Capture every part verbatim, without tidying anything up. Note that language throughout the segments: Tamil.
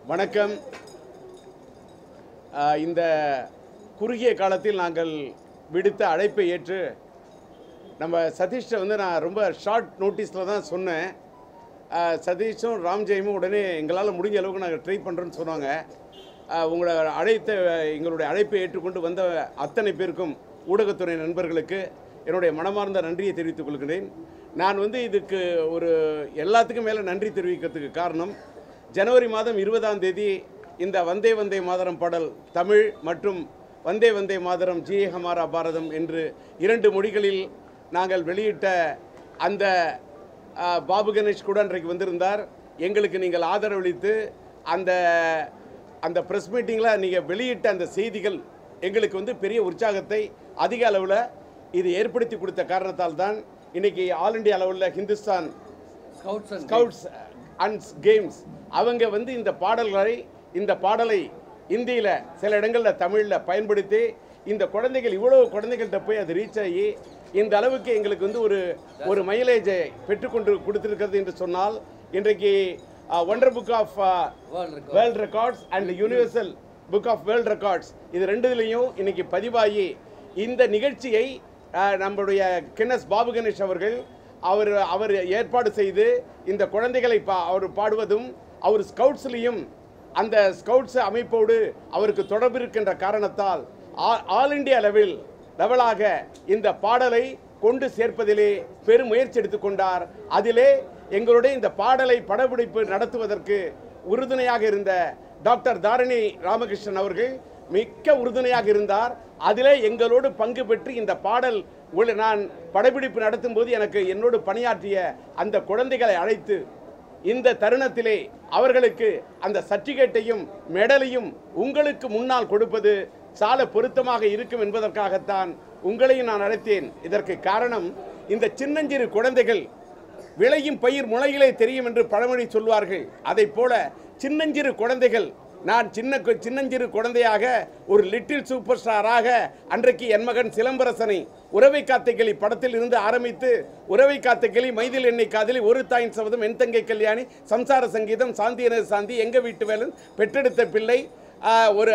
வணக்கம். இந்த குறுகிய காலத்தில் நாங்கள் விடுத்த அழைப்பை ஏற்று நம்ம சதீஷை வந்து நான் ரொம்ப ஷார்ட் நோட்டீஸில் தான் சொன்னேன். சதீஷும் ராம்ஜெயமும் உடனே எங்களால் முடிஞ்ச அளவுக்கு நாங்கள் ட்ரை பண்ணுறோன்னு சொன்னாங்க. உங்களை அழைத்த எங்களுடைய அழைப்பை ஏற்றுக்கொண்டு வந்த அத்தனை பேருக்கும் ஊடகத்துறை நண்பர்களுக்கு என்னுடைய மனமார்ந்த நன்றியை தெரிவித்துக் கொள்கிறேன். நான் வந்து இதுக்கு ஒரு எல்லாத்துக்கும் மேலே நன்றி தெரிவிக்கிறதுக்கு காரணம், ஜனவரி மாதம் இருபதாம் தேதி இந்த வந்தே வந்தே மாதரம் பாடல் தமிழ் மற்றும் வந்தே வந்தே மாதரம் ஜி ஹமாரா பாரதம் என்று இரண்டு மொழிகளில் நாங்கள் வெளியிட்ட அந்த பாபு கணேஷ் கூட அன்றைக்கு வந்திருந்தார். எங்களுக்கு நீங்கள் ஆதரவளித்து அந்த அந்த ப்ரெஸ் மீட்டிங்கில் நீங்கள் வெளியிட்ட அந்த செய்திகள் எங்களுக்கு வந்து பெரிய உற்சாகத்தை அதிக அளவில் இது ஏற்படுத்தி கொடுத்த காரணத்தால் தான் இன்றைக்கி ஆல் இண்டியா அளவில் ஹிந்துஸ்தான் ஸ்கவுட்ஸ் அண்ட் கேம்ஸ் அவங்க வந்து இந்த பாடல்களை இந்த பாடலை இந்தியில் சில இடங்களில் தமிழில் பயன்படுத்தி இந்த குழந்தைகள் இவ்வளோ குழந்தைகள்கிட்ட போய் அது ரீச் ஆகி இந்த அளவுக்கு எங்களுக்கு வந்து ஒரு ஒரு மைலேஜை பெற்றுக்கொண்டு கொடுத்துருக்கிறது என்று சொன்னால், இன்றைக்கு wonder book of world records and universal book of world records இது ரெண்டுலையும் இன்னைக்கு பதிவாகி இந்த நிகழ்ச்சியை நம்முடைய கின்னஸ் பாபு கணேஷ் அவர்கள் அவர் அவர் ஏற்பாடு செய்து இந்த குழந்தைகளை பா அவர் பாடுவதும் அவர் ஸ்கவுட்ஸ்லேயும் அந்த ஸ்கவுட்ஸ் அமைப்போடு அவருக்கு தொடர்பு இருக்கின்ற காரணத்தால் ஆல் இண்டியா லெவல் லெவலாக இந்த பாடலை கொண்டு சேர்ப்பதிலே பெரும் முயற்சி எடுத்துக்கொண்டார். அதிலே எங்களுடைய இந்த பாடலை படப்பிடிப்பு நடத்துவதற்கு உறுதுணையாக இருந்த டாக்டர் தாரணி ராமகிருஷ்ணன் அவர்கள் மிக்க உறுதுணையாக இருந்தார். அதிலே எங்களோடு பங்கு பெற்று இந்த பாடல் நான் படப்பிடிப்பு நடத்தும் போது எனக்கு என்னோடு பணியாற்றிய அந்த குழந்தைகளை அழைத்து இந்த தருணத்திலே அவர்களுக்கு அந்த சர்டிஃபிகேட்டையும் மெடலையும் உங்களுக்கு முன்னால் கொடுப்பது சால பொருத்தமாக இருக்கும் என்பதற்காகத்தான் உங்களையும் நான் அழைத்தேன். இதற்கு காரணம், இந்த சின்னஞ்சிறு குழந்தைகள் விளையும் பயிர் முளையிலே தெரியும் என்று பழமொழி சொல்வார்கள். அதை போல சின்னஞ்சிறு குழந்தைகள், நான் சின்ன சின்னஞ்சிறு குழந்தையாக ஒரு லிட்டில் சூப்பர் ஸ்டாராக அன்றைக்கு என் மகன் சிலம்பரசனை உறவை காத்த கிளி படத்தில் இருந்து ஆரம்பித்து உறவை காத்த கிளி, மைதில் எண்ணெய் காதலி, ஒரு தாயின் சபதம், என் தங்கை கல்யாணி, சம்சார சங்கீதம், சாந்தியன சாந்தி, எங்க வீட்டு வேலன், பெற்றெடுத்த பிள்ளை, ஒரு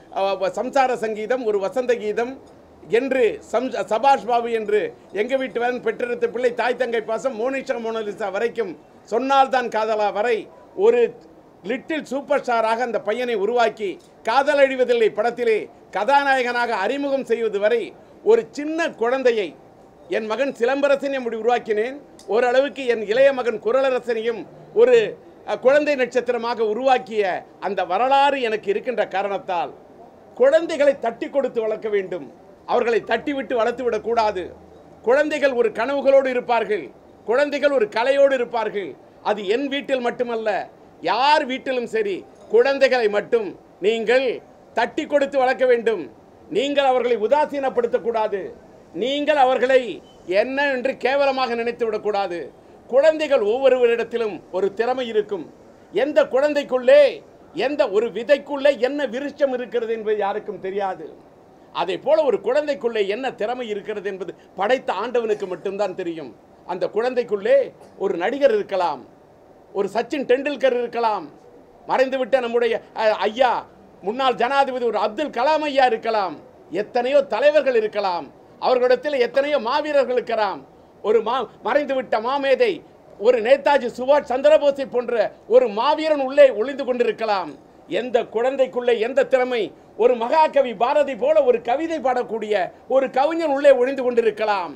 சம்சார சங்கீதம், ஒரு வசந்த கீதம் என்று சம் சபாஷ் பாபு என்று எங்க வீட்டு வேலன், பெற்றெடுத்த பிள்ளை, தாய் தங்கை பாசம், மோனிஷா மோனலிசா வரைக்கும் சொன்னால் தான் காதலா வரை ஒரு லிட்டில் சூப்பர் ஸ்டாராக அந்த பையனை உருவாக்கி காதல் அழிவதில்லை படத்திலே கதாநாயகனாக அறிமுகம் செய்வது வரை ஒரு சின்ன குழந்தையை என் மகன் சிலம்பரசனை அப்படி உருவாக்கினேன். ஓரளவுக்கு என் இளைய மகன் குரலரசனையும் ஒரு குழந்தை நட்சத்திரமாக உருவாக்கிய அந்த வரலாறு எனக்கு இருக்கின்ற காரணத்தால் குழந்தைகளை தட்டி கொடுத்து வளர்க்க வேண்டும். அவர்களை தட்டி விட்டு வளர்த்து விடக்கூடாது. குழந்தைகள் ஒரு கனவுகளோடு இருப்பார்கள், குழந்தைகள் ஒரு கலையோடு இருப்பார்கள். அது என் வீட்டில் மட்டுமல்ல, யார் வீட்டிலும் சரி குழந்தைகளை மட்டும் நீங்கள் தட்டி கொடுத்து வளர்க்க வேண்டும். நீங்கள் அவர்களை உதாசீனப்படுத்தக்கூடாது. நீங்கள் அவர்களை என்ன என்று கேவலமாக நினைத்து விடக்கூடாது. குழந்தைகள் ஒவ்வொருவரிடத்திலும் ஒரு திறமை இருக்கும். எந்த குழந்தைக்குள்ளே எந்த ஒரு விதைக்குள்ளே என்ன விருட்சம் இருக்கிறது என்பது யாருக்கும் தெரியாது. அதே போல ஒரு குழந்தைக்குள்ளே என்ன திறமை இருக்கிறது என்பது படைத்த ஆண்டவனுக்கு மட்டும்தான் தெரியும். அந்த குழந்தைக்குள்ளே ஒரு நடிகர் இருக்கலாம், ஒரு சச்சின் டெண்டுல்கர் இருக்கலாம், மறைந்துவிட்ட நம்முடைய ஐயா முன்னாள் ஜனாதிபதி ஒரு அப்துல் கலாம் ஐயா இருக்கலாம், எத்தனையோ தலைவர்கள் இருக்கலாம், அவர்களிடத்தில் எத்தனையோ மாவீரர்கள் இருக்கலாம், ஒரு மா மறைந்துவிட்ட மாமேதை ஒரு நேதாஜி சுபாஷ் சந்திரபோஸை போன்ற ஒரு மாவீரன் உள்ளே ஒளிந்து கொண்டிருக்கலாம். எந்த குழந்தைக்குள்ளே எந்த திறமை, ஒரு மகாகவி பாரதி போல ஒரு கவிதை பாடக்கூடிய ஒரு கவிஞன் உள்ளே ஒளிந்து கொண்டிருக்கலாம்.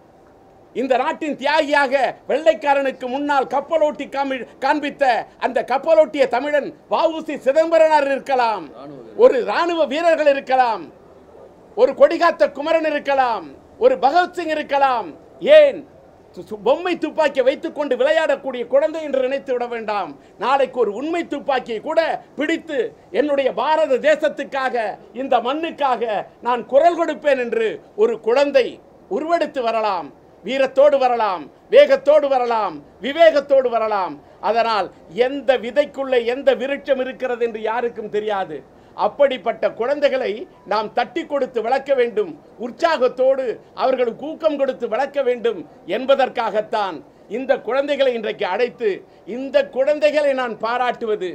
இந்த நாட்டின் தியாகியாக வெள்ளைக்காரனுக்கு முன்னால் கப்பலோட்டி காண்பித்த அந்த கப்பலோட்டிய தமிழன் வஉசி சிதம்பரனார் இருக்கலாம், ஒரு இராணுவ வீரர்கள் இருக்கலாம், ஒரு கொடிகாத்த குமரன் இருக்கலாம், ஒரு பகத்சிங் இருக்கலாம். ஏன் பொம்மை துப்பாக்கியை வைத்துக் கொண்டு விளையாடக்கூடிய குழந்தை என்று நினைத்து விட வேண்டாம். நாளைக்கு ஒரு உண்மை துப்பாக்கியை கூட பிடித்து என்னுடைய பாரத தேசத்துக்காக இந்த மண்ணுக்காக நான் குரல் கொடுப்பேன் என்று ஒரு குழந்தை உருவெடுத்து வரலாம். வீரத்தோடு வரலாம், வேகத்தோடு வரலாம், விவேகத்தோடு வரலாம். அதனால் எந்த விதைக்குள்ளே எந்த விருட்சம் இருக்கிறது என்று யாருக்கும் தெரியாது. அப்படிப்பட்ட குழந்தைகளை நாம் தட்டி கொடுத்து வளர்க்க வேண்டும். உற்சாகத்தோடு அவர்களுக்கு ஊக்கம் கொடுத்து வளர்க்க வேண்டும் என்பதற்காகத்தான் இந்த குழந்தைகளை இன்றைக்கு அழைத்து இந்த குழந்தைகளை நான் பாராட்டுவது,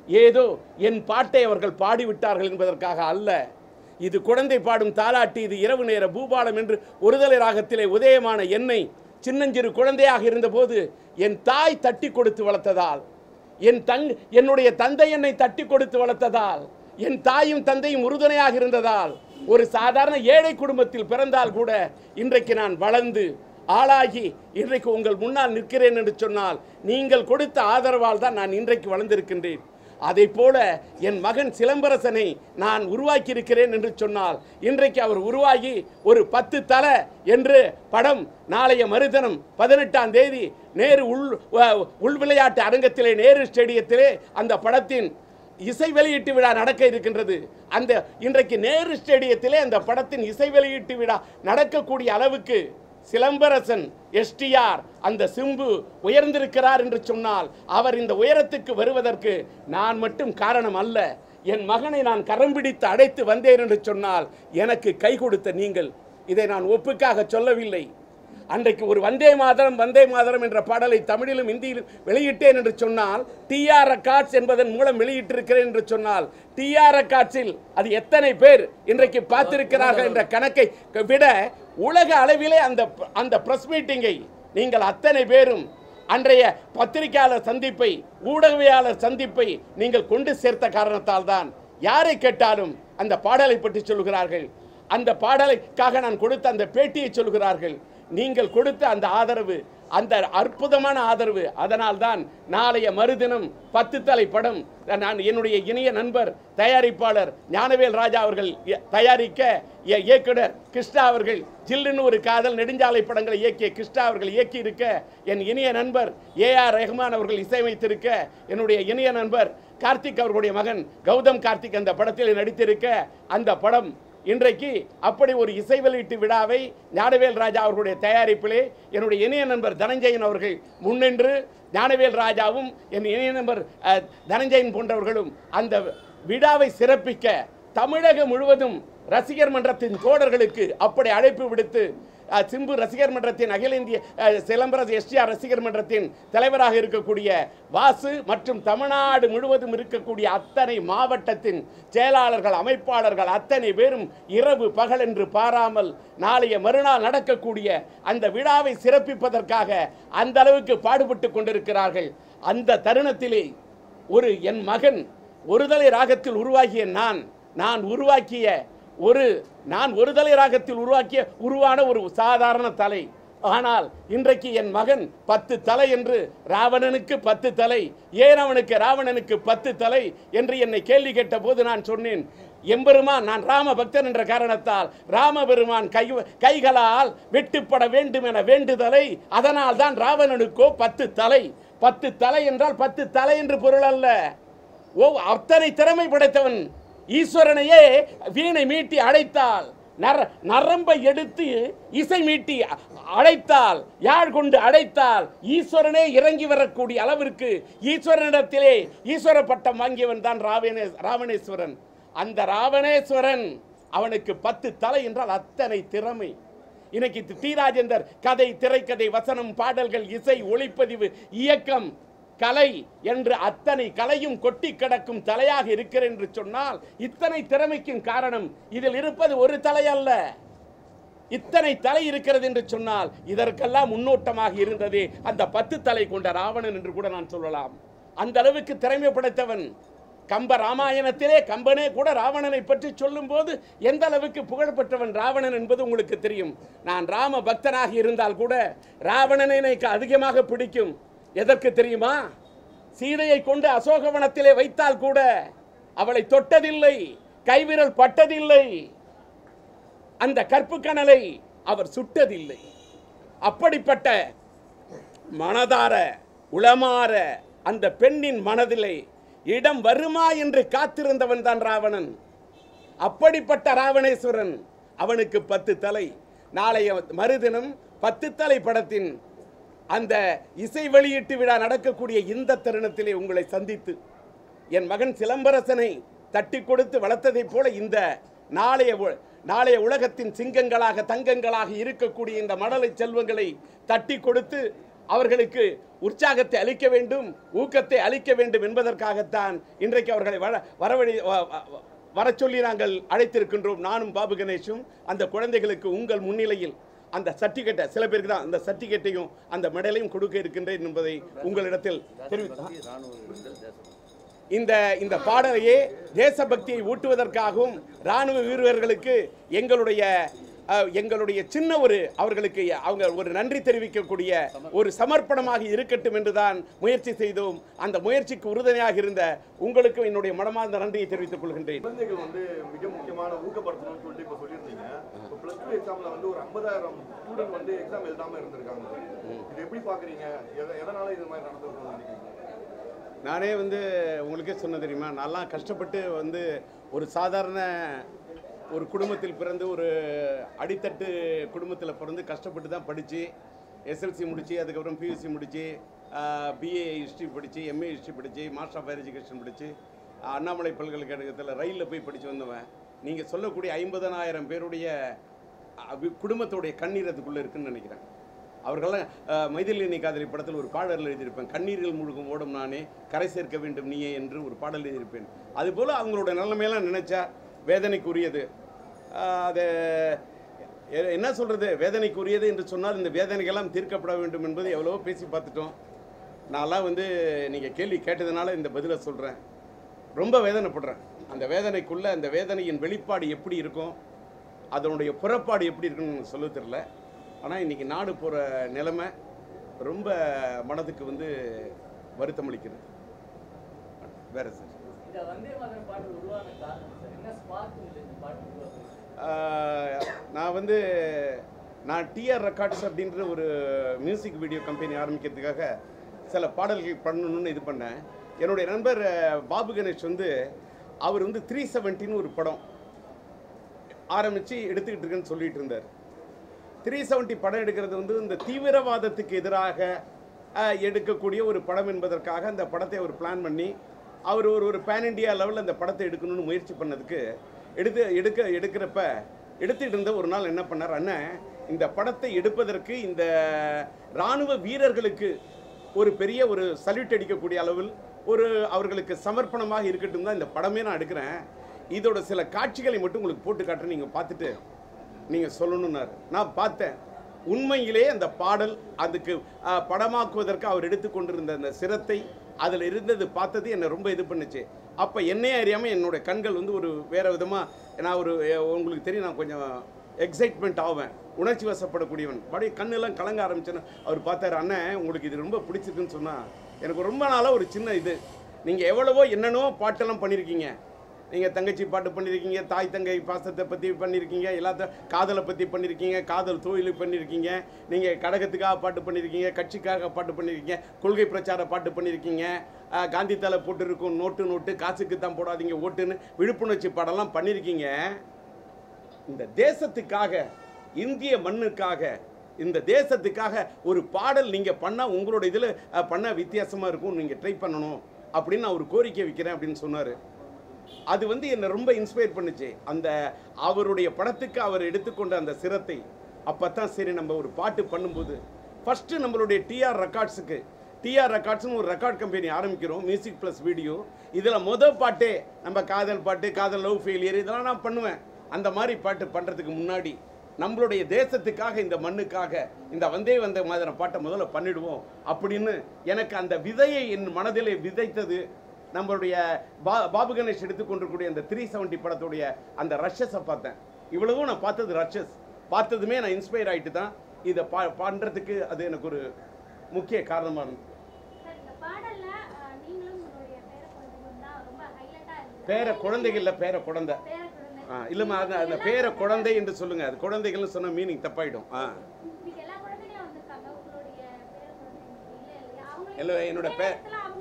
ஏதோ என் பாட்டை அவர்கள் பாடிவிட்டார்கள் என்பதற்காக அல்ல. இது குழந்தை பாடும் தாலாட்டு, இது இரவு நேர பூபாலம் என்று ஒருதலை ராகத்திலே உதயமான என்னை சின்னஞ்சிறு குழந்தையாக இருந்தபோது என் தாய் தட்டி கொடுத்து வளர்த்ததால், என் தங் என்னுடைய தந்தை என்னை தட்டி கொடுத்து வளர்த்ததால், என் தாயும் தந்தையும் உறுதுணையாக இருந்ததால், ஒரு சாதாரண ஏழை குடும்பத்தில் பிறந்தால் கூட இன்றைக்கு நான் வளர்ந்து ஆளாகி இன்றைக்கு உங்கள் முன்னால் நிற்கிறேன் என்று சொன்னால் நீங்கள் கொடுத்த ஆதரவால் தான் நான் இன்றைக்கு வளர்ந்திருக்கின்றேன். அதை போல என் மகன் சிலம்பரசனை நான் உருவாக்கி இருக்கிறேன் என்று சொன்னால் இன்றைக்கு அவர் உருவாகி ஒரு பத்து தலை என்று படம் நாளைய மறுதினம் பதினெட்டாம் தேதி நேரு உள் உள் விளையாட்டு அரங்கத்திலே, நேரு ஸ்டேடியத்திலே அந்த படத்தின் இசை வெளியீட்டு விழா நடக்க இருக்கின்றது. அந்த இன்றைக்கு நேரு ஸ்டேடியத்திலே அந்த படத்தின் இசை வெளியீட்டு விழா நடக்கக்கூடிய அளவுக்கு சிலம்பரசன் எஸ்டிஆர் அந்த சிம்பு உயர்ந்திருக்கிறார் என்று சொன்னால் அவர் இந்த உயரத்துக்கு வருவதற்கு நான் மட்டும் காரணம் அல்ல. என் மகனை நான் கரம் பிடித்து அடைத்து வந்தேன் என்று சொன்னால் எனக்கு கை கொடுத்த நீங்கள். இதை நான் ஒப்புக்காக சொல்லவில்லை. அன்றைக்கு ஒரு வந்தே மாதரம் வந்தே மாதரம் என்ற பாடலை தமிழிலும் இந்தியிலும் வெளியிட்டேன் என்று சொன்னால், டிஆர் ரெக்கார்ட்ஸ் என்பதன் மூலம் வெளியிட்டிருக்கிறேன் என்று சொன்னால், டிஆர் ரெக்கார்ட்ஸில் அது எத்தனை பேர் இன்றைக்கு பார்த்திருக்கிறார்கள் என்ற கணக்கை விட உலக அளவிலே அந்த அந்த பிரஸ் மீட்டிங்கை நீங்கள் அத்தனை பேரும் அன்றைய பத்திரிகையாளர் சந்திப்பை, ஊடகவியலாளர் சந்திப்பை நீங்கள் கொண்டு சேர்த்த காரணத்தால் தான் யாரை கேட்டாலும் அந்த பாடலை பற்றி சொல்கிறார்கள். அந்த பாடலுக்காக நான் கொடுத்த அந்த பேட்டியை சொல்கிறார்கள். நீங்கள் கொடுத்த அந்த ஆதரவு, அந்த அற்புதமான ஆதரவு, அதனால் தான் நாளைய மறுதினம் பத்து தலை படம் நான் என்னுடைய இணைய நண்பர் தயாரிப்பாளர் ஞானவேல் ராஜா அவர்கள் தயாரிக்க, இயக்குனர் கிருஷ்ணா அவர்கள் ஜில்லுன்னு ஒரு காதல் நெடுஞ்சாலை படங்களை இயக்கிய கிருஷ்ணா அவர்கள் இயக்கி இருக்க, என் இணைய நண்பர் ஏ ஆர் ரஹ்மான் அவர்கள் இசையமைத்திருக்க, என்னுடைய இணைய நண்பர் கார்த்திக் அவர்களுடைய மகன் கௌதம் கார்த்திக் அந்த படத்தில் நடித்திருக்க, அந்த படம் இன்றைக்கு அப்படி ஒரு இசை வெளியீட்டு விழாவை ஞானவேல் ராஜா அவர்களுடைய தயாரிப்பிலே என்னுடைய இணைய நண்பர் தனஞ்சயன் அவர்கள் முன்னின்று, ஞானவேல் ராஜாவும் என் இணைய நண்பர் தனஞ்சயன் போன்றவர்களும் அந்த விழாவை சிறப்பிக்க தமிழகம் முழுவதும் ரசிகர் மன்றத்தின் தோழர்களுக்கு அப்படி அழைப்பு விடுத்து, சிம்பு ரசிகர் மன்றத்தின் அகில இந்திய சிலம்பரசன் எஸ்டிஆர் ரசிகர் மன்றத்தின் தலைவராக இருக்கக்கூடிய வாசு மற்றும் தமிழ்நாடு முழுவதும் இருக்கக்கூடிய அத்தனை மாவட்டத்தின் செயலாளர்கள், அமைப்பாளர்கள் அத்தனை பேரும் இரவு பகல் என்று பாராமல் நாளைய மறுநாள் நடக்கக்கூடிய அந்த விழாவை சிறப்பிப்பதற்காக அந்த அளவுக்கு பாடுபட்டு கொண்டிருக்கிறார்கள். அந்த தருணத்திலே ஒரு என் மகன் ஒருதலை ராகத்தில் உருவாகிய நான் நான் உருவாக்கிய ஒரு நான் ஒருதலை ராகத்தில் உருவாக்கிய உருவான ஒரு சாதாரண தலை. ஆனால் இன்றைக்கு என் மகன் பத்து தலை என்று, ராவணனுக்கு பத்து தலை, ஏன் அவனுக்கு ராவணனுக்கு பத்து தலை என்று என்னை கேள்வி கேட்ட போது நான் சொன்னேன், எம்பெருமான் நான் ராம பக்தன் என்ற காரணத்தால் ராமபெருமான் கை கைகளால் வெட்டுப்பட வேண்டும் என வேண்டுதலை, அதனால் தான் ராவணனுக்கோ பத்து தலை. பத்து தலை என்றால் பத்து தலை என்று பொருள் அல்ல. ஓ, அத்தனை திறமை படைத்தவன் ஈஸ்வரனையே வீணை மீட்டி அழைத்தால், நர நரம்பை எடுத்து இசை மீட்டி அழைத்தால், யாழ் கொண்டு அழைத்தால் ஈஸ்வரனே இறங்கி வரக்கூடிய அளவிற்கு ஈஸ்வரனிடத்திலே ஈஸ்வர பட்டம் வாங்கியவன் தான் ராவணே ராவணேஸ்வரன். அந்த ராவணேஸ்வரன் அவனுக்கு பத்து தலை என்றால் அத்தனை திறமை. இன்னைக்கு டி ராஜேந்தர் கதை, திரைக்கதை, வசனம், பாடல்கள், இசை, ஒளிப்பதிவு, இயக்கம், கலை என்று அத்தனை கலையும் கொட்டி கிடக்கும் தலையாக இருக்கிறேன் என்று சொன்னால் இத்தனை திறமைக்கும் காரணம் இதில் இருப்பது ஒரு தலை அல்ல, இத்தனை தலை இருக்கிறது என்று சொன்னால் இதற்கெல்லாம் முன்னோட்டமாக இருந்ததே அந்த பத்து தலை கொண்ட ராவணன் என்று கூட நான் சொல்லலாம். அந்த அளவுக்கு திறமை படைத்தவன். கம்ப ராமாயணத்திலே கம்பனே கூட ராவணனை பற்றி சொல்லும் போது எந்த அளவுக்கு புகழ்பெற்றவன் ராவணன் என்பது உங்களுக்கு தெரியும். நான் ராம பக்தனாக இருந்தால் கூட ராவணனை எனக்கு அதிகமாக பிடிக்கும். எதற்கு தெரியுமா? சீதையை கொண்டு அசோகவனத்திலே வைத்தால் கூட அவளை தொட்டதில்லை, கைவிரல் பட்டதில்லை, அந்த கற்பு கனலை அவர் சுட்டதில்லை. அப்படிப்பட்ட மனதார உளமாற அந்த பெண்ணின் மனதிலே இடம் வருமா என்று காத்திருந்தவன் தான் ராவணன். அப்படிப்பட்ட ராவணேஸ்வரன், அவனுக்கு பத்து தலை. நாளைய மறுதினம் பத்து தலை படத்தின் அந்த இசை வெளியீட்டு விழா நடக்கக்கூடிய இந்த தருணத்திலே உங்களை சந்தித்து என் மகன் சிலம்பரசனை தட்டி கொடுத்து வளர்த்ததைப் போல இந்த நாளைய நாளைய உலகத்தின் சிங்கங்களாக தங்கங்களாக இருக்கக்கூடிய இந்த மடலை செல்வங்களை தட்டி கொடுத்து அவர்களுக்கு உற்சாகத்தை அளிக்க வேண்டும், ஊக்கத்தை அளிக்க வேண்டும் என்பதற்காகத்தான் இன்றைக்கு அவர்களை வர வரவழி வர சொல்லி நாங்கள் அழைத்திருக்கின்றோம். நானும் பாபு கணேஷும் அந்த குழந்தைகளுக்கு உங்கள் முன்னிலையில் அந்த சர்டிஃபிகேட்டை, சில பேருக்கு தான் அந்த சர்டிஃபிகேட்டையும் அந்த மெடலையும் கொடுக்க இருக்கின்றேன் என்பதை உங்களிடத்தில் தெரிவித்தார். இந்த இந்த பாடலையே தேசபக்தியை ஊட்டுவதற்காகவும் இராணுவ வீரர்களுக்கு எங்களுடைய எங்களுடைய சின்ன ஒரு அவர்களுக்கு அவங்க ஒரு நன்றி தெரிவிக்கக்கூடிய ஒரு சமர்ப்பணமாக இருக்கட்டும் என்றுதான் முயற்சி செய்தோம். அந்த முயற்சிக்கு உறுதுணையாக இருந்த உங்களுக்கு என்னுடைய மனமார்ந்த நன்றியை தெரிவித்துக் கொள்கின்றேன். குழந்தைகள் வந்து மிக முக்கியமான ஊக்கப்படுத்தணும்னு சொல்லிட்டு இப்போ சொல்லியிருந்தீங்க. இப்போ பிளஸ் டூ எக்ஸாமில் வந்து ஒரு ஐம்பதாயிரம் ஸ்டூடெண்ட் வந்து எக்ஸாம் எழுதாமல் இருந்திருக்காங்க. இது எப்படி பார்க்குறீங்க? எதனால இது மாதிரி நடந்திருக்குன்னு நினைக்கிறீங்க? நானே வந்து உங்களுக்கே சொன்ன தெரியுமா, நான்லாம் கஷ்டப்பட்டு வந்து ஒரு சாதாரண ஒரு குடும்பத்தில் பிறந்து ஒரு அடித்தட்டு குடும்பத்தில் பிறந்து கஷ்டப்பட்டு தான் படித்து எஸ்எல்சி முடித்து அதுக்கப்புறம் பியூசி முடித்து பிஏ ஹிஸ்ட்ரி படித்து எம்ஏ ஹிஸ்ட்ரி படித்து மாஸ்டர் ஆஃப் எஜுகேஷன் படித்து அண்ணாமலை பல்கலைக்கழகத்தில் ரயிலில் போய் படித்து வந்தவன். நீங்கள் சொல்லக்கூடிய ஐம்பதனாயிரம் பேருடைய குடும்பத்துடைய கண்ணீர் அதுக்குள்ளே இருக்குன்னு நினைக்கிறேன். அவர்களெல்லாம் மைதிலினி காதலி படத்தில் ஒரு பாடல் எழுதியிருப்பேன். கண்ணீர்கள் முழுகும் ஓடும் நானே கரை சேர்க்க வேண்டும் நீயே என்று ஒரு பாடல் எழுதியிருப்பேன். அதுபோல் அவங்களோட நிலைமையெல்லாம் நினச்சா வேதனைக்குரியது. அது என்ன சொல்கிறது, வேதனைக்குரியது என்று சொன்னால் இந்த வேதனைகள்லாம் தீர்க்கப்பட வேண்டும் என்பது எவ்வளவோ பேசி பார்த்துட்டோம். நான்லாம் வந்து நீங்கள் கேள்வி கேட்டதுனால இந்த பதிலை சொல்கிறேன். ரொம்ப வேதனைப்படுறேன். அந்த வேதனைக்குள்ளே அந்த வேதனையின் வெளிப்பாடு எப்படி இருக்கும், அதனுடைய புறப்பாடு எப்படி இருக்குன்னு சொல்ல தெரியல. ஆனால் இன்றைக்கி நாடு போகிற நிலைமை ரொம்ப மனதுக்கு வந்து வருத்தம் அளிக்கிறது. வேறு சார் நான் வந்து நான் டிஆர் ரெக்கார்ட்ஸ் அப்படின்ற ஒரு மியூசிக் வீடியோ கம்பெனி ஆரம்பிக்கிறதுக்காக சில பாடல்கள் பண்ணணும்னு இது பண்ணேன். என்னுடைய நண்பர் பாபு கணேஷ் வந்து அவர் வந்து த்ரீ செவன்ட்டின்னு ஒரு படம் ஆரம்பித்து எடுத்துக்கிட்டு இருக்குன்னு சொல்லிட்டு இருந்தார். த்ரீ செவன்ட்டி படம் எடுக்கிறது வந்து இந்த தீவிரவாதத்துக்கு எதிராக எடுக்கக்கூடிய ஒரு படம் என்பதற்காக அந்த படத்தை அவர் பிளான் பண்ணி அவர் ஒரு ஒரு பேன் இண்டியா லெவலில் அந்த படத்தை எடுக்கணும்னு முயற்சி பண்ணதுக்கு எடுத்து எடுக்க எடுக்கிறப்ப எடுத்துகிட்டு இருந்த ஒரு நாள் என்ன பண்ணார், அண்ணன் இந்த படத்தை எடுப்பதற்கு இந்த இராணுவ வீரர்களுக்கு ஒரு பெரிய ஒரு சல்யூட் அடிக்கக்கூடிய அளவில் ஒரு அவர்களுக்கு சமர்ப்பணமாக இருக்கட்டும் தான் இந்த படமே நான் எடுக்கிறேன். இதோட சில காட்சிகளை மட்டும் உங்களுக்கு போட்டு காட்டுறேன், நீங்கள் பார்த்துட்டு நீங்கள் சொல்லணுன்னாரு. நான் பார்த்தேன். உண்மையிலே அந்த பாடல் அதுக்கு படமாக்குவதற்கு அவர் எடுத்துக்கொண்டிருந்த அந்த சிரத்தை அதில் இருந்தது பார்த்தது என்னை ரொம்ப இது பண்ணுச்சு. அப்போ என்னையே அறியாமல் என்னோடய கண்கள் வந்து ஒரு வேறு விதமாக, நான் ஒரு உங்களுக்கு தெரியும் நான் கொஞ்சம் எக்ஸைட்மெண்ட் ஆவேன், உணர்ச்சி வசப்படக்கூடியவன். அப்படியே கண்ணெல்லாம் கலங்க ஆரம்பிச்சேன்னு அவர் பார்த்தாரு. அண்ணன் உங்களுக்கு இது ரொம்ப பிடிச்சிருக்குன்னு சொன்னால் எனக்கு ரொம்ப நாளாக ஒரு சின்ன இது, நீங்கள் எவ்வளவோ என்னென்னோ பாட்டெல்லாம் பண்ணியிருக்கீங்க. நீங்கள் தங்கச்சி பாட்டு பண்ணியிருக்கீங்க, தாய் தங்கை பாசத்தை பற்றி பண்ணியிருக்கீங்க, எல்லாத்த காதலை பற்றி பண்ணியிருக்கீங்க, காதல் தொழில் பண்ணியிருக்கீங்க, நீங்கள் கடகத்துக்காக பாட்டு பண்ணியிருக்கீங்க, கட்சிக்காக பாட்டு பண்ணியிருக்கீங்க, கொள்கை பிரச்சார பாட்டு பண்ணியிருக்கீங்க, காந்தி தலை போட்டுருக்கும் நோட்டு நோட்டு காசுக்கு தான் போடாதீங்க ஓட்டுன்னு விழிப்புணர்ச்சி பாடெல்லாம் பண்ணியிருக்கீங்க. இந்த தேசத்துக்காக, இந்திய மண்ணுக்காக, இந்த தேசத்துக்காக ஒரு பாடல் நீங்கள் பண்ணால் உங்களோட இதில் பண்ண வித்தியாசமாக இருக்கும், நீங்கள் ட்ரை பண்ணணும் அப்படின்னு நான் ஒரு கோரிக்கை வைக்கிறேன் அப்படின்னு சொன்னார். அது வந்து என்னை ரொம்ப இன்ஸ்பயர் பண்ணுச்சு. அந்த அவருடைய படத்துக்கு அவர் எடுத்துக்கொண்ட அந்த சிரத்தை அப்போ தான் சரி நம்ம ஒரு பாட்டு பண்ணும்போது ஃபஸ்ட்டு நம்மளுடைய டிஆர் ரெக்கார்ட்ஸுக்கு டிஆர் ரெக்கார்ட்ஸ்னு ஒரு ரெக்கார்ட் கம்பெனி ஆரம்பிக்கிறோம், மியூசிக் ப்ளஸ் வீடியோ. இதில் மொதல் பாட்டே நம்ம காதல் பாட்டு, காதல் லவ் ஃபெயிலியர் இதெல்லாம் நான் பண்ணுவேன். அந்த மாதிரி பாட்டு பண்ணுறதுக்கு முன்னாடி நம்மளுடைய தேசத்துக்காக, இந்த மண்ணுக்காக இந்த வந்தே வந்த மாதிரி பாட்டை முதல்ல பண்ணிடுவோம் அப்படின்னு எனக்கு அந்த விதையை என் மனதிலே விதைத்தது. நம்மளுடைய பா பாபு கணேஷ் எடுத்துக்கொண்டிருக்கூடிய அந்த த்ரீ செவன்ட்டி படத்துடைய அந்த ரஷஸை பார்த்தேன். இவ்வளவும் நான் பார்த்தது ரஷஸ் பார்த்ததுமே நான் இன்ஸ்பயர் ஆகிட்டு தான் இதை பா பண்ணுறதுக்கு அது எனக்கு ஒரு முக்கிய காரணமாக இருந்தது. பேர குழந்தைகள் இல்லை, பேர குழந்தை. ஆ இல்லைம்மா, அது அந்த பேர குழந்தை என்று சொல்லுங்கள். அது குழந்தைகள்னு சொன்ன மீனிங் தப்பாயிடும். ஆ இல்லை, என்னோட பே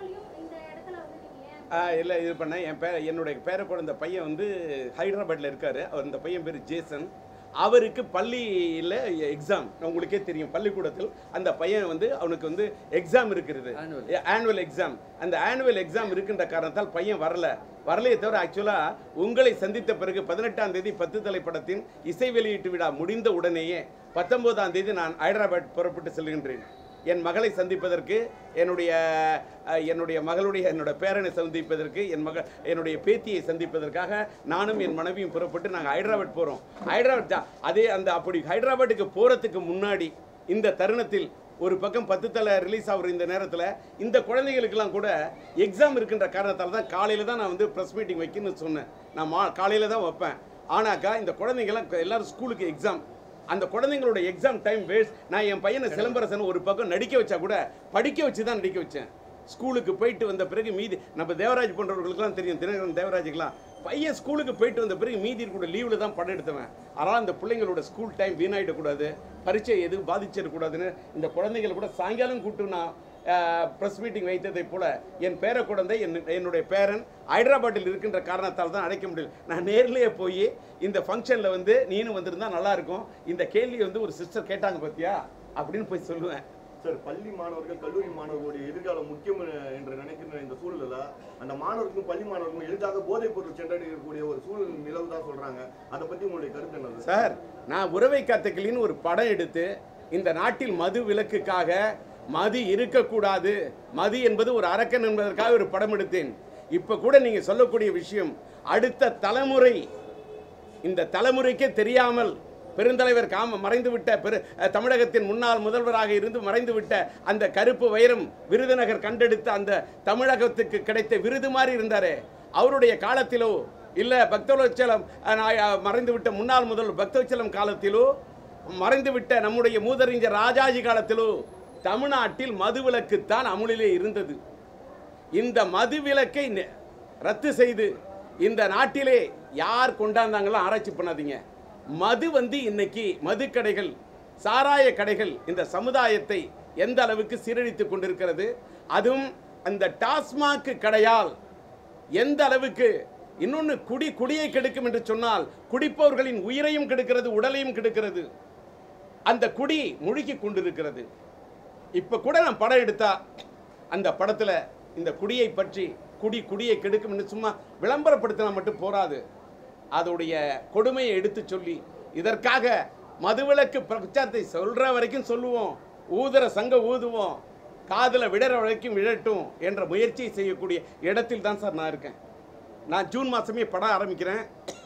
இல்லை இது பண்ணேன். என் பே என்னுடைய பேர குழந்தை பையன் வந்து ஹைதராபாத்தில் இருக்கார். அவர் இந்த பையன் பேர் ஜேசன். அவருக்கு பள்ளியில் எக்ஸாம், உங்களுக்கே தெரியும், பள்ளிக்கூடத்தில் அந்த பையன் வந்து அவனுக்கு வந்து எக்ஸாம் இருக்கிறது, ஆனுவல் எக்ஸாம். அந்த ஆனுவல் எக்ஸாம் இருக்கின்ற காரணத்தால் பையன் வரல வரலையே தவிர ஆக்சுவலாக உங்களை சந்தித்த பிறகு பதினெட்டாம் தேதி பத்து தலை படத்தின் இசை வெளியீட்டு விழா முடிந்த உடனேயே பத்தொம்போதாம் தேதி நான் ஹைதராபாத் புறப்பட்டு செல்கின்றேன். என் மகளை சந்திப்பதற்கு, என்னுடைய என்னுடைய மகளுடைய என்னோட பேரனை சந்திப்பதற்கு, என் மக என்னுடைய பேத்தியை சந்திப்பதற்காக நானும் என் மனைவியும் புறப்பட்டு நாங்கள் ஹைதராபாத் போகிறோம். ஹைதராபாத் தான் அதே அந்த அப்படி ஹைதராபாத்துக்கு போகிறதுக்கு முன்னாடி இந்த தருணத்தில் ஒரு பக்கம் பத்து தலை ரிலீஸ் ஆகிற இந்த நேரத்தில் இந்த குழந்தைகளுக்கெல்லாம் கூட எக்ஸாம் இருக்கின்ற காரணத்தால் தான் காலையில் தான் நான் வந்து ப்ரெஸ் மீட்டிங் வைக்கணும்னு சொன்னேன். நான் மா காலையில் தான் வைப்பேன். ஆனாக்கா இந்த குழந்தைங்கள்லாம் எல்லோரும் ஸ்கூலுக்கு எக்ஸாம், அந்த குழந்தைங்களோட எக்ஸாம் டைம் வேஸ்ட். நான் என் பையனை சிலம்பரசன் ஒரு பக்கம் நடிக்க வச்சா கூட படிக்க வச்சு தான் நடிக்க வச்சேன். ஸ்கூலுக்கு போயிட்டு வந்த பிறகு மீதி நம்ம தேவராஜ் போன்றவர்களுக்கெல்லாம் தெரியும், தினகரன் தேவராஜுக்கெல்லாம் பையன் ஸ்கூலுக்கு போயிட்டு வந்த பிறகு மீதி கூட லீவில் தான் படம் எடுத்தவன். ஆனால் அந்த பிள்ளைங்களோட ஸ்கூல் டைம் வீணாயிடக்கூடாது, பரீட்சை எதுவும் பாதிச்சிடக்கூடாதுன்னு இந்த குழந்தைங்களை கூட சாயங்காலம் கூப்பிட்டு நான் ப்ரெஸ் மீட்டிங் வைத்ததை போல என் பேர குழந்தை என் என்னுடைய பேரன் ஹைதராபாத்தில் இருக்கின்ற காரணத்தால் தான் அழைக்க முடியல. நான் நேர்லேயே போய் இந்த ஃபங்க்ஷனில் வந்து நீனும் வந்திருந்தா நல்லாயிருக்கும், இந்த கேள்வி வந்து ஒரு சிஸ்டர் கேட்டாங்க பார்த்தியா அப்படின்னு போய் சொல்லுவேன். சார், பள்ளி மாணவர்கள் கல்லூரி மாணவர்களுடைய எதிர்காலம் முக்கியம் என்று நினைக்கின்ற இந்த சூழலில் அந்த மாணவர்களுக்கும் பள்ளி மாணவர்களுக்கும் எளிதாக போதைப் பொருள் சென்றடையக்கூடிய ஒரு சூழல் நிலவு தான் சொல்கிறாங்க. அதை பற்றி உங்களுடைய கருத்து என்னது? சார், நான் உறவை காத்துக்களின்னு ஒரு படம் எடுத்து இந்த நாட்டில் மது விலக்குக்காக மது இருக்கக்கூடாது, மது என்பது ஒரு அரக்கன் என்பதற்காக ஒரு படம் எடுத்தேன். இப்போ கூட நீங்கள் சொல்லக்கூடிய விஷயம் அடுத்த தலைமுறை, இந்த தலைமுறைக்கே தெரியாமல் பெருந்தலைவர் காம மறைந்துவிட்ட பெரு தமிழகத்தின் முன்னாள் முதல்வராக இருந்து மறைந்துவிட்ட அந்த கருப்பு வைரம் விருதுநகர் கண்டெடுத்த அந்த தமிழகத்துக்கு கிடைத்த விருது மாதிரி இருந்தாரே, அவருடைய காலத்திலோ இல்லை பக்தவச்சலம் மறைந்துவிட்ட முன்னாள் முதல்வர் பக்தவச்சலம் காலத்திலோ மறைந்துவிட்ட நம்முடைய மூதறிஞர் ராஜாஜி காலத்திலோ தமிழ்நாட்டில் மதுவிலக்குத்தான் அமுலிலே இருந்தது. இந்த மதுவிலக்கை ரத்து செய்து இந்த நாட்டிலே யார் கொண்டாந்தாங்களோ ஆராய்ச்சி பண்ணாதீங்க. மது வந்து இன்னைக்கு மதுக்கடைகள், சாராய கடைகள் இந்த சமுதாயத்தை எந்த அளவுக்கு சீரழித்து கொண்டிருக்கிறது, அதுவும் அந்த டாஸ்மாக் கடையால் எந்த அளவுக்கு. இன்னொன்று, குடி குடியை கெடுக்கும் என்று சொன்னால் குடிப்பவர்களின் உயிரையும் கெடுக்கிறது, உடலையும் கெடுக்கிறது. அந்த குடி முழுகி கொண்டிருக்கிறது. இப்போ கூட நான் படம் எடுத்தா அந்த படத்தில் இந்த குடியை பற்றி, குடி குடியை கெடுக்கும் என்று சும்மா விளம்பரப்படுத்தினா மட்டும் போராது, அதோடைய கொடுமையை எடுத்து சொல்லி இதற்காக மதுவிலக்கு பிரச்சாரத்தை சொல்கிற வரைக்கும் சொல்லுவோம், ஊதுற சங்க ஊதுவோம், காதில் விடுற வரைக்கும் விழட்டும் என்ற முயற்சியை செய்யக்கூடிய இடத்தில் தான் சார் நான் இருக்கேன். நான் ஜூன் மாதமே படம் ஆரம்பிக்கிறேன்.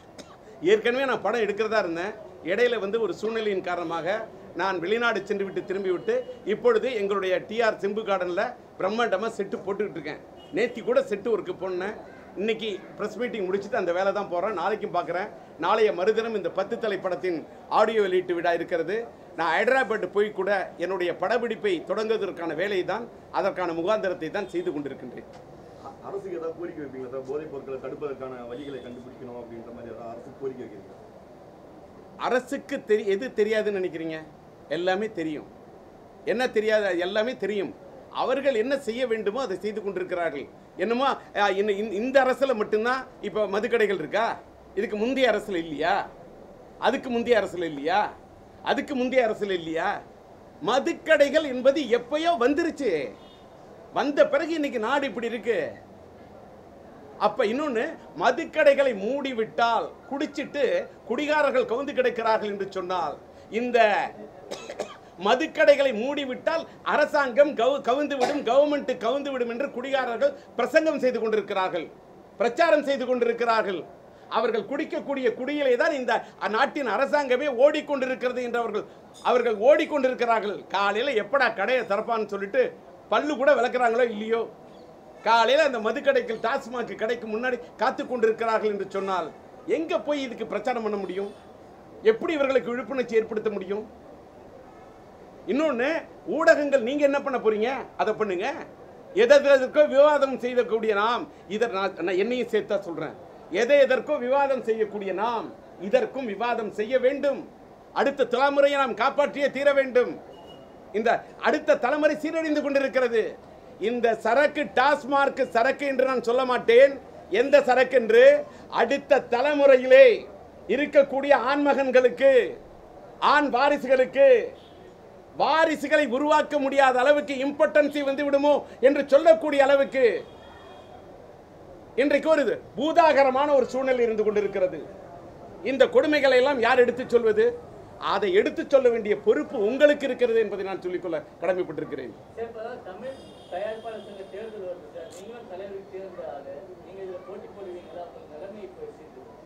ஏற்கனவே நான் படம் எடுக்கிறதா இருந்தேன். இடையில வந்து ஒரு சூழ்நிலையின் காரணமாக நான் வெளிநாடு சென்று விட்டு திரும்பி விட்டு இப்பொழுது எங்களுடைய டிஆர் சிம்பு கார்டனில் பிரம்மாண்டமாக செட்டு போட்டுக்கிட்டு இருக்கேன். நேற்று கூட செட்டு ஒர்க்கு போனேன். இன்னைக்கு ப்ரெஸ் மீட்டிங் முடிச்சுட்டு அந்த வேலை தான் போகிறேன். நாளைக்கும் பார்க்குறேன். நாளைய மறுதினம் இந்த பத்து தலை படத்தின் ஆடியோ வெளியீட்டு விழா இருக்கிறது. நான் ஹைதராபாத் போய் கூட என்னுடைய படப்பிடிப்பை தொடங்குவதற்கான வேலையை தான், அதற்கான முகாந்திரத்தை தான் செய்து கொண்டிருக்கின்றேன். அரசுக்கு ஏதாவது கோரிக்கை வைப்பீங்களா சார்? போதைப் பொருட்களை தடுப்பதற்கான வழிகளை கண்டுபிடிக்கணும் அப்படின்ற மாதிரி ஏதாவது அரசு கோரிக்கை வைக்கிறீங்களா? அரசுக்கு தெரி எது தெரியாதுன்னு நினைக்கிறீங்க? எல்லாமே தெரியும். என்ன தெரியாது? எல்லாமே தெரியும். அவர்கள் என்ன செய்ய வேண்டுமோ அதை செய்து கொண்டிருக்கிறார்கள். என்னமோ இந்த அரசில் மட்டும்தான் இப்போ மதுக்கடைகள் இருக்கா? இதுக்கு முந்தைய அரசில் இல்லையா? அதுக்கு முந்தைய அரசில் இல்லையா? அதுக்கு முந்தைய அரசில் இல்லையா? மதுக்கடைகள் என்பது எப்பயோ வந்துருச்சு. வந்த பிறகு இன்னைக்கு நாடு இப்படி இருக்கு. அப்ப இன்னொன்று, மதுக்கடைகளை மூடிவிட்டால் குடிச்சிட்டு குடிகாரர்கள் கவுந்து கிடக்கிறார்கள் என்று சொன்னால், இந்த மதுக்கடைகளை மூடிவிட்டால் அரசாங்கம் கவுந்து விடும், கவர்மெண்ட் கவுந்து விடும் என்று குடிகாரர்கள் பிரசங்கம் செய்து கொண்டிருக்கிறார்கள், பிரச்சாரம் செய்து கொண்டிருக்கிறார்கள். அவர்கள் குடிக்கக்கூடிய குடியிலே தான் இந்த நாட்டின் அரசாங்கமே ஓடிக்கொண்டிருக்கிறது என்று அவர்கள் அவர்கள் ஓடிக்கொண்டிருக்கிறார்கள். காலையில் எப்படா கடையை திறப்பான்னு சொல்லிட்டு பல்லு கூட விளக்குறாங்களோ இல்லையோ, காலையில் அந்த மதுக்கடைகள் டாஸ்மாக் கடைக்கு முன்னாடி காத்து கொண்டிருக்கிறார்கள் என்று சொன்னால் எங்கே போய் இதுக்கு பிரச்சாரம் பண்ண முடியும்? எப்படி இவர்களுக்கு விழிப்புணர்ச்சி ஏற்படுத்த முடியும்? இன்னொன்று, ஊடகங்கள் நீங்கள் என்ன பண்ண போறீங்க? அதை பண்ணுங்க. எதற்கோ விவாதம் செய்யக்கூடிய நாம், இதை நான் என்னையும் சேர்த்தா சொல்கிறேன், எதை எதற்கோ விவாதம் செய்யக்கூடிய நாம் இதற்கும் விவாதம் செய்ய வேண்டும். அடுத்த தலைமுறையை நாம் காப்பாற்றியே தீர வேண்டும். இந்த அடுத்த தலைமுறை சீரழிந்து கொண்டிருக்கிறது. இந்த சரக்கு டாஸ்மார்க் சரக்கு என்று நான் சொல்ல மாட்டேன். எந்த சரக்கு என்று அடுத்த தலைமுறையிலே இருக்கக்கூடிய ஆண்மகன்களுக்கு, ஆண் வாரிசுகளுக்கு, வாரிசுகளை உருவாக்க முடியாத அளவுக்கு இம்பார்ட்டன்சி வந்து விடுமோ என்று சொல்லக்கூடிய அளவுக்கு இன்றைக்கு ஒரு பூதாகரமான ஒரு சூழ்நிலை இருந்து கொண்டிருக்கிறது. இந்த கொடுமைகளை எல்லாம் யார் எடுத்து சொல்வது? அதை எடுத்து சொல்ல வேண்டிய பொறுப்பு உங்களுக்கு இருக்கிறது என்பதை நான் சொல்லிக்கொள்ள கடமைப்பட்டிருக்கிறேன். தமிழ் தயாரிப்பாளர் சங்க தேர்தல் வருது சார், நீங்களும் தலைவருக்கு தேர்ந்த ஆளு, நீங்க இதுல போட்டி போடுவீங்களா? உங்க நிலைமை இப்போ எப்படி?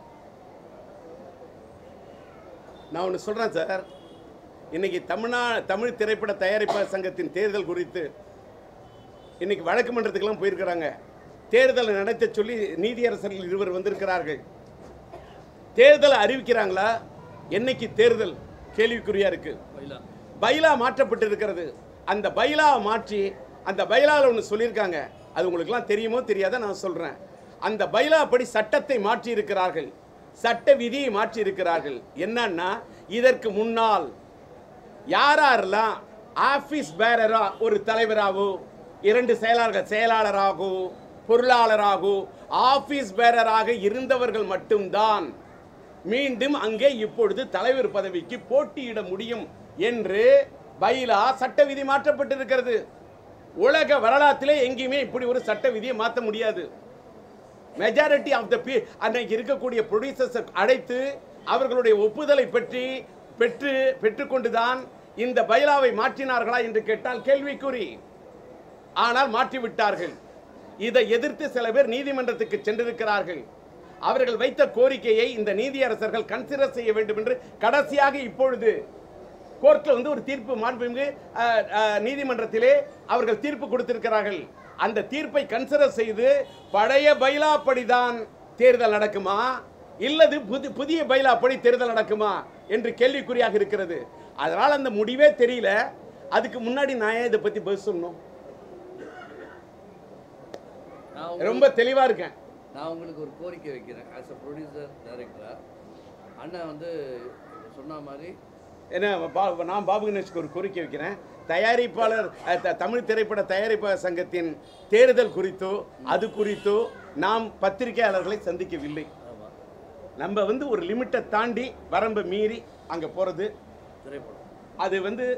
நான் ஒன்று சொல்கிறேன் சார், இன்னைக்கு தமிழ்நா தமிழ் திரைப்பட தயாரிப்பாளர் சங்கத்தின் தேர்தல் குறித்து இன்னைக்கு வழக்கு மன்றத்துக்கெல்லாம் போயிருக்கிறாங்க. தேர்தலை நடத்த சொல்லி நீதியரசர்கள் இருவர் வந்திருக்கிறார்கள். தேர்தலை அறிவிக்கிறாங்களா? என்னைக்கு தேர்தல் கேள்விக்குறியா இருக்கு. பைலா மாற்றப்பட்டு இருக்கிறது. அந்த பைலா மாற்றி அந்த பைலாவில் ஒன்று சொல்லியிருக்காங்க, அது உங்களுக்குலாம் தெரியுமோ தெரியாத நான் சொல்கிறேன். அந்த பைலா படி சட்டத்தை மாற்றி இருக்கிறார்கள், சட்ட விதியை மாற்றி இருக்கிறார்கள். என்னன்னா, இதற்கு முன்னால் யாரெல்லாம் ஆபீஸ் பேரரா ஒரு தலைவராகவோ இரண்டு செயலாளர்கள் செயலாளராகவோ பொருளாளராகவோ ஆபீஸ் பேரராக இருந்தவர்கள் மட்டும்தான் மீண்டும் அங்கே இப்பொழுது தலைவர் பதவிக்கு போட்டியிட முடியும் என்று பைலா சட்ட விதி மாற்றப்பட்டிருக்கிறது. உலக வரலாற்றிலே எங்கேயுமே இப்படி ஒரு சட்ட விதியை மாற்ற முடியாது. மெஜாரிட்டி ஆஃப் த பீ அன்றைக்கு இருக்கக்கூடிய ப்ரொடியூசர்ஸை அழைத்து அவர்களுடைய ஒப்புதலை பற்றி பெற்று பெற்றுக்கொண்டுதான் இந்த பைலாவை மாற்றினார்களா என்று கேட்டால் கேள்விக்குறி. ஆனால் மாற்றிவிட்டார்கள். இதை எதிர்த்து சில பேர் நீதிமன்றத்துக்கு சென்றிருக்கிறார்கள். அவர்கள் வைத்த கோரிக்கையை இந்த நீதியரசர்கள் கன்சிடர் செய்ய வேண்டும் என்று கடைசியாக இப்பொழுது கோர்ட்டில் வந்து ஒரு தீர்ப்பு மாண்புமிகு நீதிமன்றத்திலே அவர்கள் தீர்ப்பு கொடுத்திருக்கிறார்கள். அந்த தீர்ப்பை கன்சிடர் செய்து பழைய பைலா படிதான் தேர்தல் நடக்குமா இல்லது புது புதிய பைலா படி தேர்தல் நடக்குமா என்று கேள்விக்குறியாக இருக்கிறது. அதனால் அந்த முடிவே தெரியல. அதுக்கு முன்னாடி நான் ஏன் இதை பற்றி பதில் சொல்லணும்? ரொம்ப தெளிவா இருக்கேன். நான் உங்களுக்கு ஒரு கோரிக்கை வைக்கிறேன். ஆஸ் அ ப்ரொடியூசர் டைரக்டராக அண்ணன் வந்து சொன்ன மாதிரி என்ன, நான் பாபு கணேஷ்க்கு ஒரு கோரிக்கை வைக்கிறேன். தயாரிப்பாளர் தமிழ் திரைப்பட தயாரிப்பாளர் சங்கத்தின் தேர்தல் குறித்தோ அது குறித்தோ நாம் பத்திரிகையாளர்களை சந்திக்கவில்லை. நம்ம வந்து ஒரு லிமிட்டை தாண்டி வரம்பை மீறி அங்கே போகிறது திரைப்படம் அது வந்து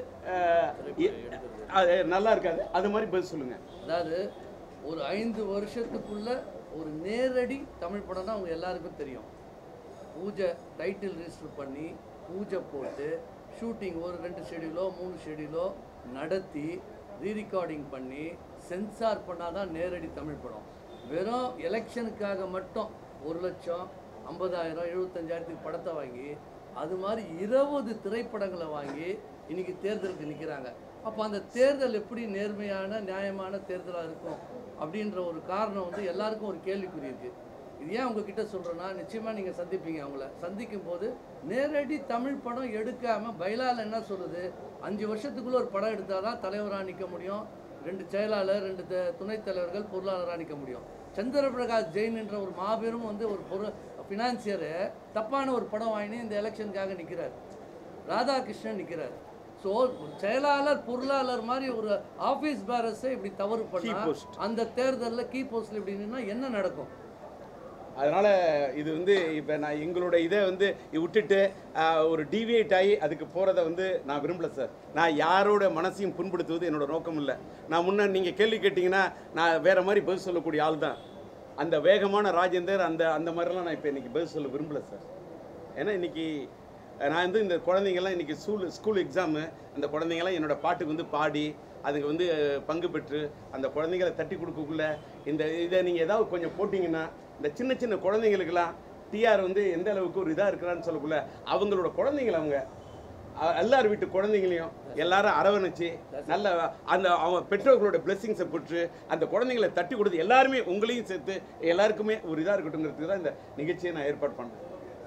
நல்லா இருக்காது. அது மாதிரி பதில் சொல்லுங்கள். அதாவது ஒரு ஐந்து வருஷத்துக்குள்ள ஒரு நேரடி தமிழ் படம்னா அவங்க எல்லாருக்கும் தெரியும். பூஜை டைட்டில் ரிஜிஸ்டர் பண்ணி பூஜை போட்டு ஷூட்டிங் ஒரு ரெண்டு ஷெடியூலோ மூணு ஷெடியூலோ நடத்தி ரீரிகார்டிங் பண்ணி சென்சார் பண்ணாதான் நேரடி தமிழ் படம். வெறும் எலெக்ஷனுக்காக மட்டும் ஒரு லட்சம் ஐம்பதாயிரம் எழுபத்தஞ்சாயிரத்துக்கு படத்தை வாங்கி அது மாதிரி இருபது திரைப்படங்களை வாங்கி இன்னைக்கு தேர்தலுக்கு நிற்கிறாங்க. அப்போ அந்த தேர்தல் எப்படி நேர்மையான நியாயமான தேர்தலாக இருக்கும் அப்படின்ற ஒரு காரணம் வந்து எல்லாருக்கும் ஒரு கேள்விக்குறி இருக்குது. இது ஏன் உங்ககிட்ட சொல்கிறேன்னா, நிச்சயமாக நீங்கள் சந்திப்பீங்க. அவங்கள சந்திக்கும் போது நேரடி தமிழ் படம் எடுக்காமல் பைலாவில் என்ன சொல்லுது, அஞ்சு வருஷத்துக்குள்ளே ஒரு படம் எடுத்தால் தான் தலைவராக நிற்க முடியும், ரெண்டு செயலாளர் ரெண்டு துணைத் தலைவர்கள் பொருளாளராக நிற்க முடியும். சந்திரபிரகாஷ் ஜெயின் என்ற ஒரு மாபெரும் வந்து ஒரு பொருள் ஃபினான்சியரு தப்பான ஒரு படம் வாங்கி இந்த எலெக்ஷனுக்காக நிற்கிறார். ராதாகிருஷ்ணன் நிற்கிறார். ஸோ செயலாளர் பொருளாளர் மாதிரி ஒரு ஆஃபீஸ் பேரஸை இப்படி தவறு பண்ணால் அந்த தேர்தலில் கீ போஸ்டில் இப்படின்னா என்ன நடக்கும்? அதனால் இது வந்து இப்போ நான் எங்களோட இதை வந்து விட்டுட்டு ஒரு டிவியேட் ஆகி அதுக்கு போகிறத வந்து நான் விரும்பலை சார். நான் யாரோட மனசையும் புண்படுத்துவது என்னோட நோக்கம் இல்லை. நான் முன்னே நீங்கள் கேள்வி கேட்டிங்கன்னா நான் வேறு மாதிரி பதில் சொல்லக்கூடிய ஆள் தான். அந்த வேகமான ராஜேந்தர் அந்த அந்த மாதிரிலாம் நான் இப்போ இன்றைக்கி பதில் சொல்ல விரும்பலை சார். ஏன்னா இன்றைக்கி நான் வந்து இந்த குழந்தைங்கள்லாம் இன்றைக்கி ஸ்கூல் ஸ்கூல் எக்ஸாமு, அந்த குழந்தைங்கள்லாம் என்னோடய பாட்டுக்கு வந்து பாடி அதுக்கு வந்து பங்கு பெற்று அந்த குழந்தைங்களை தட்டி கொடுக்கக்குள்ள இந்த இதை நீங்கள் ஏதாவது கொஞ்சம் போட்டிங்கன்னா இந்த சின்ன சின்ன குழந்தைங்களுக்கெல்லாம் டிஆர் வந்து எந்த அளவுக்கு ஒரு இதாக இருக்கிறான்னு சொல்லக்குள்ள அவங்களோட குழந்தைங்களை அவங்க எல்லார் வீட்டு குழந்தைங்களையும் எல்லாரும் அரவணைச்சு நல்ல அந்த அவங்க பெற்றோர்களோட பிளெஸிங்ஸை பெற்று அந்த குழந்தைங்களை தட்டி கொடுத்து எல்லாருமே உங்களையும் சேர்த்து எல்லாருக்குமே ஒரு இதாக இருக்கட்டுங்கிறதுக்கு தான் இந்த நிகழ்ச்சியை நான் ஏற்பாடு பண்ணேன்.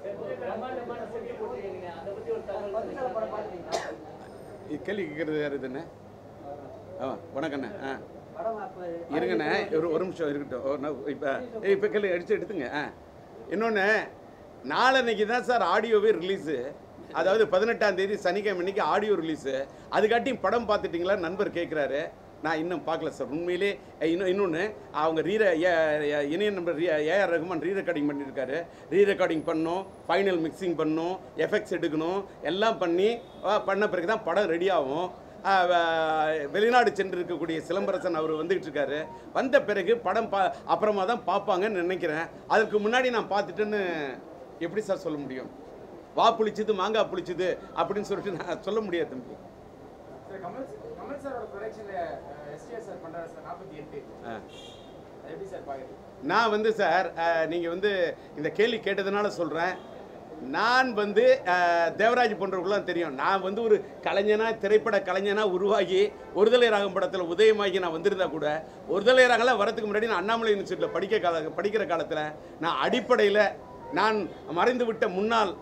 கேள்வி கேட்கறது யார் இதுண்ணே? ஆ வணக்கண்ணே. ஆ இருங்கண்ணே, ஒரு ஒரு நிமிஷம் இருக்கட்டும். இப்போ இப்போ கேள்வி அடித்து எடுத்துங்க. ஆ இன்னொன்று, நாளன்னைக்கு தான் சார் ஆடியோவே ரிலீஸு. அதாவது பதினெட்டாம் தேதி சனிக்கிழமை அன்னைக்கு ஆடியோ ரிலீஸு. அதுக்காட்டியும் படம் பார்த்துட்டிங்களா நண்பர் கேட்குறாரு. நான் இன்னும் பார்க்கல சார். உண்மையிலே இன்னும் இன்னொன்று அவங்க ரீ இணைய நம்பர் ரீ ஏஆர் ரகுமான் ரீ ரெக்கார்டிங் பண்ணியிருக்காரு. ரீ ரெக்கார்டிங் பண்ணணும், ஃபைனல் மிக்சிங் பண்ணணும், எஃபெக்ட்ஸ் எடுக்கணும், எல்லாம் பண்ணி பண்ண பிறகு தான் படம் ரெடி ஆகும். வெளிநாடு சென்று இருக்கக்கூடிய சிலம்பரசன் அவர் வந்துக்கிட்டு இருக்காரு. வந்த பிறகு படம் பா அப்புறமா தான் பார்ப்பாங்கன்னு நினைக்கிறேன். அதுக்கு முன்னாடி நான் பார்த்துட்டுன்னு எப்படி சார் சொல்ல முடியும்? வா புளிச்சது மாங்காய் புளிச்சது அப்படின்னு சொல்லிட்டு நான் சொல்ல முடியாது தம்பி. கமல் கமல் சாரோட ப்ரொடக்ஷன்ல எஸ்டிஆர் சார் பண்றாரு சார் நாற்பத்தி எட்டு. எப்படி சார் பாக்குறீங்க? நான் வந்து சார் நீங்கள் வந்து இந்த கேள்வி கேட்டதுனால சொல்கிறேன். நான் வந்து தேவராஜ் போன்றவர்களாம் தெரியும். நான் வந்து ஒரு கலைஞனா திரைப்பட கலைஞனா உருவாகி ஒருதலை ராகம் படத்தில் உதயமாகி நான் வந்திருந்தா கூட ஒருதலை ராகம்லாம் வரதுக்கு முன்னாடி நான் அண்ணாமலை யூனிவர்சிட்டியில் படிக்க கால படிக்கிற காலத்தில் நான் அடிப்படையில் நான் மறைந்துவிட்ட முன்னாள்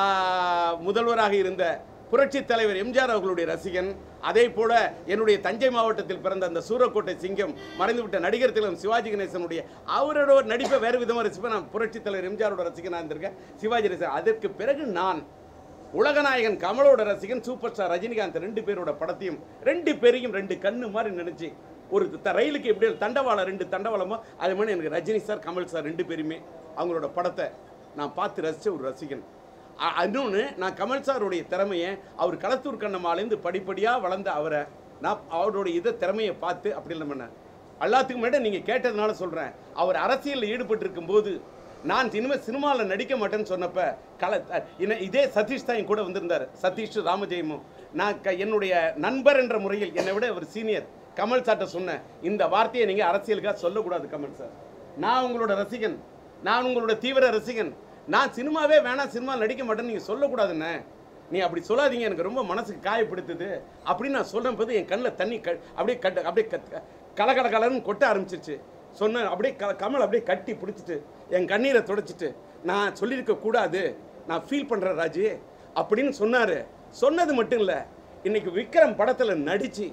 முதல்வராக இருந்த புரட்சி தலைவர் எம்ஜிஆர் அவர்களுடைய ரசிகன். அதே போல என்னுடைய தஞ்சை மாவட்டத்தில் பிறந்த அந்த சூரக்கோட்டை சிங்கம் மறைந்துவிட்ட நடிகர் திலகம் சிவாஜி கணேசனுடைய அவரோட நடிப்பை வேறு விதமாக ரசிப்பேன். நான் புரட்சி தலைவர் எம்ஜிஆரோட ரசிகனாக இருந்திருக்கேன், சிவாஜி ரசிகன். அதற்கு பிறகு நான் உலகநாயகன் கமலோட ரசிகன், சூப்பர் ஸ்டார் ரஜினிகாந்த் ரெண்டு பேரோட படத்தையும் ரெண்டு பேரையும் ரெண்டு கண்ணு மாதிரி நினைச்சு ஒரு ரயிலுக்கு எப்படி தண்டவாளம் ரெண்டு தண்டவாளமோ அது மாதிரி எனக்கு ரஜினி சார் கமல் சார் ரெண்டு பேருமே அவங்களோட படத்தை நான் பார்த்து ரசித்த ஒரு ரசிகன். இன்னொன்று, நான் கமல் சாருடைய திறமையை அவர் களத்தூர் கண்ணம்மாலேருந்து படிப்படியாக வளர்ந்த அவரை நான் அவருடைய இதை திறமையை பார்த்து அப்படி இல்லை பண்ணேன். எல்லாத்துக்கும் முன்னாடி நீங்கள் கேட்டதுனால சொல்கிறேன். அவர் அரசியலில் ஈடுபட்டிருக்கும் போது நான் சினிமா சினிமாவில் நடிக்க மாட்டேன்னு சொன்னப்போ கல இதே சதீஷ் தான் என் கூட வந்திருந்தார், சதீஷ் ராமஜெயமும். நான் க என்னுடைய நண்பர் என்ற முறையில் என்னை விட ஒரு சீனியர் கமல் சார்ட்ட சொன்னேன், இந்த வார்த்தையை நீங்கள் அரசியலுக்காக சொல்லக்கூடாது கமல் சார். நான் உங்களோட ரசிகன், நான் உங்களோட தீவிர ரசிகன். நான் சினிமாவே வேணாம், சினிமா நடிக்க மாட்டேன்னு நீங்கள் சொல்லக்கூடாதுண்ணே. நீ அப்படி சொல்லாதீங்க, எனக்கு ரொம்ப மனசுக்கு காயப்படுத்துது அப்படின்னு நான் சொல்கிற போது என் கண்ணில் தண்ணி க அப்படியே கட்டு அப்படியே க கலகல கலன்னு கொட்ட ஆரம்பிச்சிருச்சு. சொன்னேன் அப்படியே க கமல் அப்படியே கட்டி பிடிச்சிட்டு என் கண்ணீரை துடைச்சிட்டு, நான் சொல்லியிருக்க கூடாது, நான் ஃபீல் பண்ணுறேன் ராஜி அப்படின்னு சொன்னார். சொன்னது மட்டும் இல்லை, இன்னைக்கு விக்ரம் படத்தில் நடித்து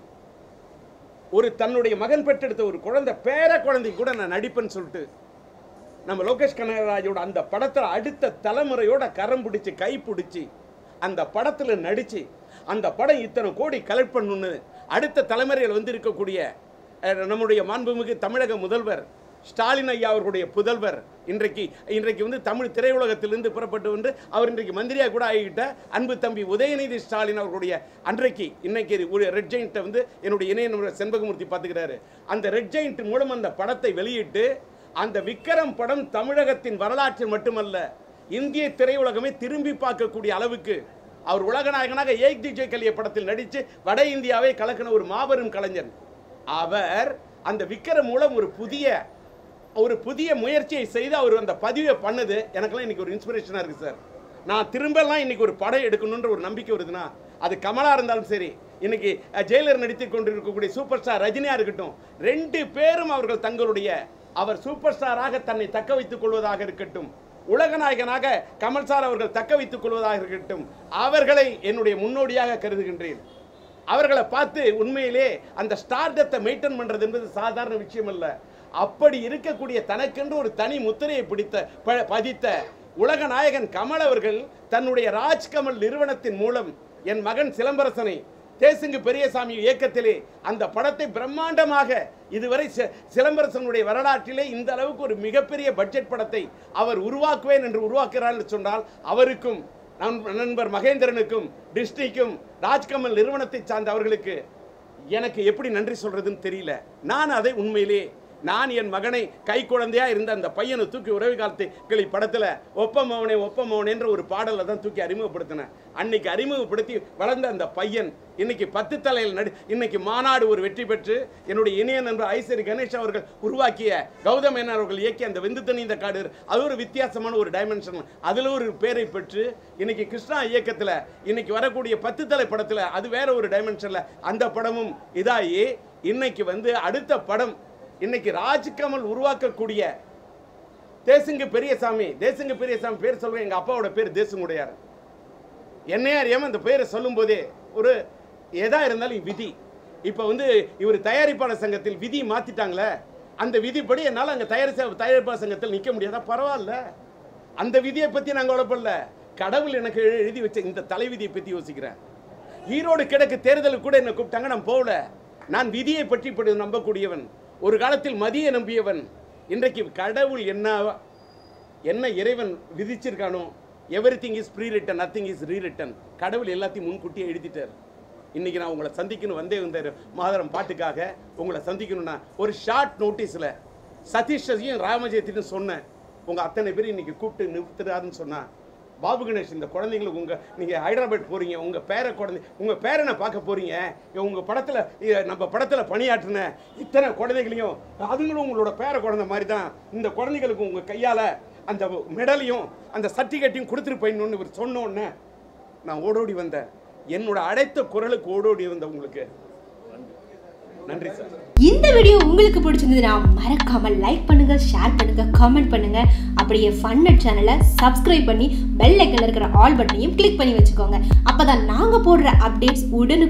ஒரு தன்னுடைய மகன் பெற்றெடுத்த ஒரு குழந்தை பேர குழந்தைக்கு கூட நான் நடிப்பேன்னு சொல்லிட்டு நம்ம லோகேஷ் கனகராஜோட அந்த படத்தில் அடுத்த தலைமுறையோட கரம் பிடிச்சி கை பிடிச்சி அந்த படத்தில் நடித்து அந்த படம் இத்தனை கோடி கலெக்ட் பண்ணணுன்னு அடுத்த தலைமுறையில் வந்து இருக்கக்கூடிய நம்முடைய மாண்புமிகு தமிழக முதல்வர் ஸ்டாலின் ஐயா அவர்களுடைய புதல்வர் இன்றைக்கு இன்றைக்கு வந்து தமிழ் திரையுலகத்திலிருந்து புறப்பட்டு வந்து அவர் இன்றைக்கு மந்திரியாக கூட ஆகிட்ட அன்பு தம்பி உதயநிதி ஸ்டாலின் அவர்களுடைய அன்றைக்கு இன்னைக்கு ஒரு ரெட் ஜெயிண்ட்டை வந்து என்னுடைய இணைய செண்பகமூர்த்தி பார்த்துக்கிறாரு. அந்த ரெட் ஜெயிண்ட் மூலம் அந்த படத்தை வெளியிட்டு அந்த விக்ரம் படம் தமிழகத்தின் வரலாற்றில் மட்டுமல்ல இந்திய திரையுலகமே திரும்பி பார்க்கக்கூடிய அளவுக்கு அவர் உலகநாயகனாக ஏக் திஜே கலிய படத்தில் நடித்து வட இந்தியாவை கலக்கின ஒரு மாபெரும் கலைஞர். அவர் அந்த விக்ரம் மூலம் ஒரு புதிய ஒரு புதிய முயற்சியை செய்து அவர் அந்த பதிவை பண்ணது எனக்கெல்லாம் இன்னைக்கு ஒரு இன்ஸ்பிரேஷனாக இருக்குது சார். நான் திரும்பலாம் இன்னைக்கு ஒரு படம் எடுக்கணுன்ற ஒரு நம்பிக்கை வருதுன்னா அது கமலா இருந்தாலும் சரி, இன்னைக்கு ஜெயிலர் நடித்து கொண்டிருக்கக்கூடிய சூப்பர் ஸ்டார் ரஜினியா இருக்கட்டும், ரெண்டு பேரும் அவர்கள் தங்களுடைய அவர் சூப்பர் ஸ்டாராக தன்னை தக்க வைத்துக் கொள்வதாக இருக்கட்டும், உலகநாயகனாக கமல் சார் அவர்கள் தக்க வைத்துக் கொள்வதாக இருக்கட்டும், அவர்களை என்னுடைய முன்னோடியாக கருதுகின்றேன். அவர்களை பார்த்து உண்மையிலே அந்த ஸ்டார்டத்தை மெயின்டைன் பண்றது என்பது சாதாரண விஷயம் அல்ல. அப்படி இருக்கக்கூடிய தனக்கென்று ஒரு தனி முத்திரையை பிடித்த பதித்த உலக நாயகன் கமல் அவர்கள் தன்னுடைய ராஜ்கமல் நிறுவனத்தின் மூலம் என் மகன் சிலம்பரசனை தேசுங்கு பெரியசாமி இயக்கத்திலே அந்த படத்தை பிரம்மாண்டமாக இதுவரை சிலம்பரசனுடைய வரலாற்றிலே இந்த அளவுக்கு ஒரு மிகப்பெரிய பட்ஜெட் படத்தை அவர் உருவாக்குவேன் என்று உருவாக்குகிறார் என்று சொன்னால் அவருக்கும் நண்பர் மகேந்திரனுக்கும் டிஸ்னிக்கும் ராஜ்கமல் நிறுவனத்தை சார்ந்த அவர்களுக்கு எனக்கு எப்படி நன்றி சொல்றதுன்னு தெரியல. நான் அதை உண்மையிலே நான் என் மகனை கை குழந்தையா இருந்த அந்த பையனை தூக்கி உறவு காலத்தை படத்தில் ஒப்பமவனே ஒப்பமவனே என்ற ஒரு பாடலை தான் தூக்கி அறிமுகப்படுத்தினேன். அன்னைக்கு அறிமுகப்படுத்தி வளர்ந்த அந்த பையன் இன்னைக்கு பத்து தலையில் நடி இன்னைக்கு மாநாடு ஒரு வெற்றி பெற்று என்னுடைய இணைய நண்பர் ஐசரி கணேஷ் அவர்கள் உருவாக்கிய கௌதம் மேனன் அவர்கள் இயக்கிய அந்த வெந்து தனி இந்த காடு அது ஒரு வித்தியாசமான ஒரு டைமென்ஷன், அதில் ஒரு பேரை பெற்று இன்னைக்கு கிருஷ்ணா இயக்கத்தில் இன்னைக்கு வரக்கூடிய பத்து தலை படத்தில் அது வேற ஒரு டைமென்ஷனில் அந்த படமும் இதாகி இன்னைக்கு வந்து அடுத்த படம் இன்னைக்கு ராஜ்கமல் உருவாக்கக்கூடிய தேசுங்கு பெரியசாமி தேசுங்கு பெரியசாமி பேர் சொல்றேன், எங்க அப்பாவோட பேர் தேசுங்குடையார். என்னையா அறியாம அந்த பேரை சொல்லும் போதே ஒரு எதா இருந்தாலும் விதி. இப்ப வந்து இவர் தயாரிப்பாளர் சங்கத்தில் விதி மாத்திட்டாங்களே, அந்த விதிப்படி என்னால் அங்கே தயாரி தயாரிப்பாளர் சங்கத்தில் நிற்க முடியாதா? பரவாயில்ல, அந்த விதியை பற்றி நாங்கள் உழப்படல. கடவுள் எனக்கு எழுதி வச்ச இந்த தலைவிதியை பற்றி யோசிக்கிறேன். ஈரோடு கிழக்கு தேர்தலுக்கு கூட என்னை கூப்பிட்டாங்க, நான் போகல. நான் விதியை பற்றி நம்பக்கூடியவன், ஒரு காலத்தில் மதியை நம்பியவன். இன்றைக்கு கடவுள் என்ன என்ன இறைவன் விதிச்சிருக்கானோ, everything is prewritten, nothing is rewritten. கடவுள் எல்லாத்தையும் முன்கூட்டியே எழுதிட்டார். இன்றைக்கி நான் உங்களை சந்திக்கணும் வந்தே வந்தார் மாதரம் பாட்டுக்காக உங்களை சந்திக்கணும்னா ஒரு ஷார்ட் நோட்டீஸில் சதீஷையும் ராமஜெயத்தையும் சொன்னேன். உங்கள் அத்தனை பேர் இன்றைக்கி கூப்பிட்டு நிறுத்துறாருன்னு சொன்னால் பாபு கணேஷ் இந்த குழந்தைங்களுக்கு உங்கள் நீங்கள் ஹைதராபாத் போகிறீங்க, உங்கள் பேர குழந்தை உங்கள் பேரனை பார்க்க போகிறீங்க, உங்கள் படத்தில் நம்ம படத்தில் பணியாற்றின இத்தனை குழந்தைகளையும் அதுங்களும் உங்களோட பேர குழந்தை மாதிரி தான். இந்த குழந்தைங்களுக்கு உங்கள் கையால் அந்த மெடலையும் அந்த சர்டிஃபிகேட்டையும் கொடுத்துட்டு போயிடணும்னு இவர் சொன்னோன்னே நான் ஓடோடி வந்தேன். என்னோட அழைத்த குரலுக்கு ஓடோடி வந்த உங்களுக்கு நன்றி சார். இந்த வீடியோ உங்களுக்கு பிடிச்சிருந்ததுன்னா மறக்காம லைக் பண்ணுங்க, ஷேர் பண்ணுங்க, கமெண்ட் பண்ணுங்க. அப்படியே ஃபன்னட் சேனலை சப்ஸ்கிரைப் பண்ணி பெல் ஐக்கன்ல இருக்கிற ஆல் பட்டனையும் கிளிக் பண்ணி வச்சுக்கோங்க. அப்பதான் நாங்க போடுற அப்டேட்ஸ் உடனுக்குடன்